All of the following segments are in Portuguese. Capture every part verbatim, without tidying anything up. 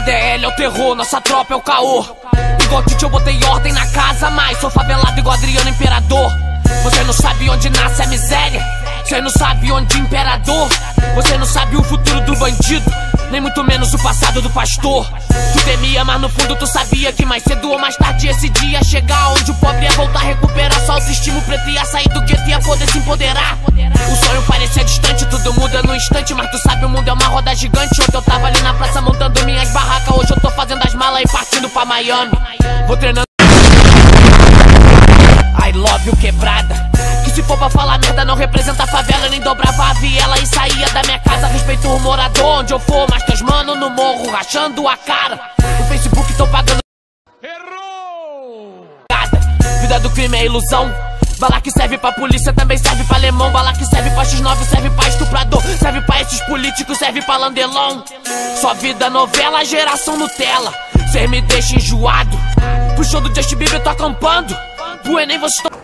D L é o terror, nossa tropa é o caô. Igual Tite eu botei ordem na casa, mas sou favelado igual Adriano Imperador. Você não sabe onde nasce a miséria, você não sabe onde imperador. Você não sabe o futuro do bandido, nem muito menos o passado do pastor. Tu temia, mas no fundo tu sabia que mais cedo ou mais tarde esse dia ia chegar, onde o pobre ia voltar a recuperar sua autoestima, o preto ia sair do gueto e ia poder se empoderar. O sonho parecia distante, tudo muda no instante, mas tu sabe o mundo é uma roda gigante. Ontem eu tava ali na praça montando minhas barracas, hoje eu tô fazendo as malas e partindo pra Miami. Vou treinando I love you quebrada, que se for pra falar merda não representa a favela, nem dobrava a viela e saía da minha casa. Respeito o morador onde eu for, mas teus mano no morro rachando a cara. No Facebook tô pagando. Errou! Vida do crime é ilusão. Bala que serve pra polícia também serve pra alemão. Bala que serve pra X nove serve pra estuprador, serve pra esses políticos, serve pra landelão. Sua vida novela, geração Nutella. Cê me deixa enjoado. Pro show do Justin Bieber tô acampando, pro Enem você tô...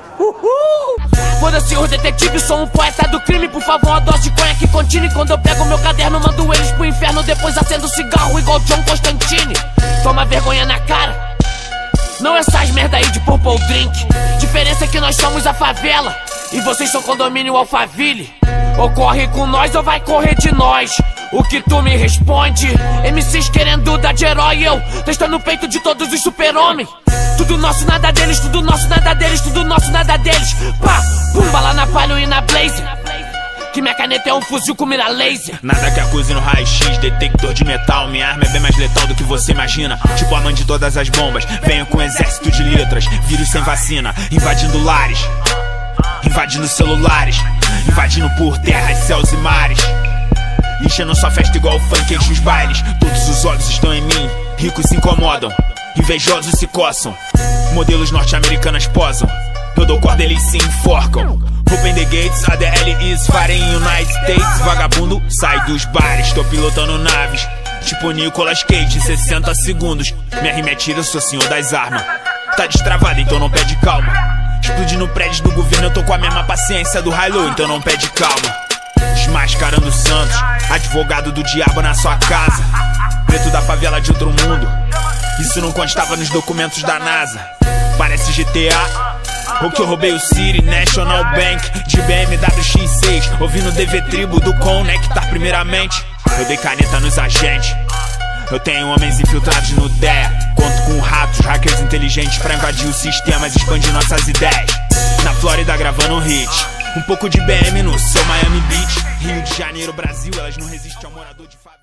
Uhul! Foda-se os detetives, sou um poeta do crime. Por favor, uma dose de conha que continue. Quando eu pego meu caderno, mando eles pro inferno. Depois acendo cigarro igual John Constantine. Toma vergonha na cara, não essas merda aí de purple drink. Diferença é que nós somos a favela e vocês são condomínio Alphaville. Ou corre com nós ou vai correr de nós. O que tu me responde? M Cs querendo dar de herói, eu testando o peito de todos os super-homens. Tudo nosso, nada deles, tudo nosso, nada deles, tudo nosso, nada deles. Pá, pum, bala na palha e na blaze. Que minha caneta é um fuzil com mira laser. Nada que acuse no raio-x, detector de metal. Minha arma é bem mais letal do que você imagina. Tipo a mãe de todas as bombas. Venho com um exército de letras, vírus sem vacina. Invadindo lares, invadindo celulares, invadindo por terras, céus e mares. Enchendo sua festa igual o funk enche os bailes. Todos os olhos estão em mim, ricos se incomodam, invejosos se coçam, modelos norte-americanas posam. Eu dou corda, eles se enforcam. Open the gates, A D L is fighting United States. Vagabundo, sai dos bares, tô pilotando naves tipo Nicolas Cage, sessenta segundos. Minha rima é tira, eu sou senhor das armas. Tá destravado, então não pede calma. Explode no prédio do governo, eu tô com a mesma paciência do Hilo, então não pede calma. Desmascarando Santos, advogado do diabo na sua casa. Preto da favela de outro mundo, isso não constava nos documentos da NASA. Parece G T A, ou que eu roubei o City National Bank de B M W X seis, ouvindo D V Tribo do Conectar primeiramente. Eu dei caneta nos agentes, eu tenho homens infiltrados no D E A. Conto com ratos, hackers inteligentes pra invadir os sistemas, expandir nossas ideias. Na Flórida gravando um hit, um pouco de B M no seu Miami Beach. Rio de Janeiro, Brasil, elas não resistem ao morador de favela.